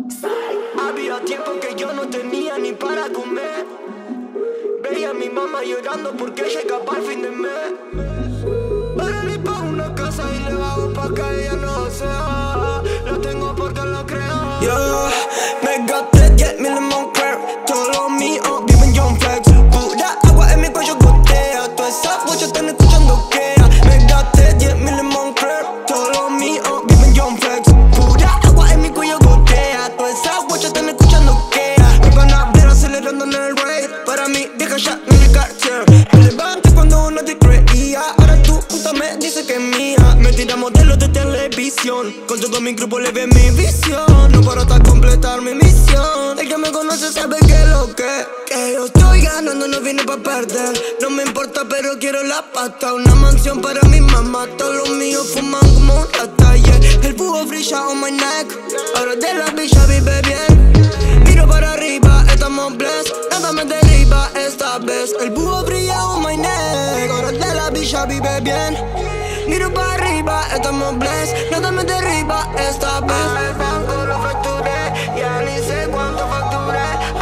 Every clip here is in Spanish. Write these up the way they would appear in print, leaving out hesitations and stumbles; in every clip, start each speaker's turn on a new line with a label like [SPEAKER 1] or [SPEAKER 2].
[SPEAKER 1] Había tiempo que yo no tenía ni para comer. Veía a mi mamá llorando porque llega para el fin de mes. Ahora le pago una casa y le bajo pa' que ella no sea. Lo tengo porque lo creo. Yo me gasté 10.000 en Moncler. Todo lo mío vive en John Flex. Pura agua en mi cuello gotea. Toda esa voz yo están escuchando que me gasté 10.000 en Moncler. Todo lo mío vive en John Flex. Pura agua en mi cuello gotea. Toda esa voz yo están escuchando que me van a ver acelerando en el raid. Para mí vieja ya no me Cartier. Me levanté cuando uno te creía. Ahora tu puta me dice que es mía. Me tira modelos de televisión. Con todo mi grupo le ve mi visión. No paro hasta completar mi misión. El que me conoce sabe que lo que yo estoy ganando no viene pa' perder. No me importa pero quiero la pata. Una mansión para mi mamá. Todos los míos fuman como un rata, yeah. El búho brilla on my neck. Ahora de la villa vive bien. Miro para arriba, estamos blessed. Nada me derriba esta vez. El búho brilla on my neck. Ahora de la villa vive bien. Miro para arriba, estamos blessed. Nada me derriba esta vez. El banco lo facturé, ya ni sé cuánto facturé.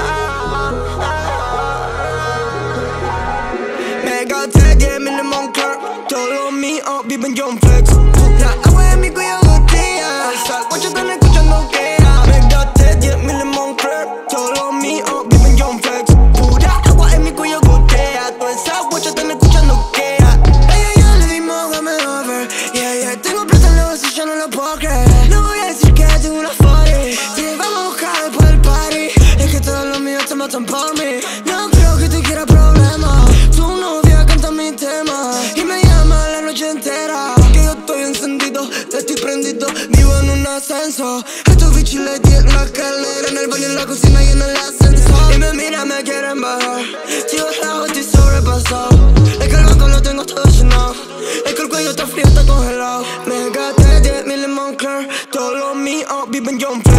[SPEAKER 1] Me gasté 10.000 en Moncler. Todo lo mío vive en John Flex. La agua en mi cuello gotea. El salvo yo están escuchando que me gasté 10.000 en Moncler. Todo lo mío vive en John Flex. Pura agua en mi cuello gotea. Toda esa agua yo están escuchando que ella le dimos game over. Yeah, tengo plata en la bolsillo, no lo puedo creer. No voy a decir que tengo una 40. Si vamos a buscar después del party. Es que todos los míos se matan por mí. No creo que tú quieras problemas. Tu novia canta mi tema y me llama la noche entera. Que yo estoy encendido, estoy prendido, vivo en un ascenso. A estos bichos les di en la escalera, en el baño, en la cocina y en el ascensor. Y me miran, me quieren bajar. Si bajo estoy sobrepasado. Es que el banco lo tengo todo llenado. Es que el cuello está frío, está congelado. Me gasté 10.000 en Moncler. Todo lo mío vive en John Flex.